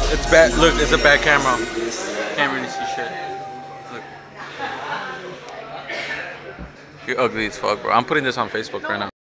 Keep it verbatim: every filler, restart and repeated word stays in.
It's bad. Look, it's a bad camera. Can't really see shit. Look. You're ugly as fuck, bro. I'm putting this on Facebook right now.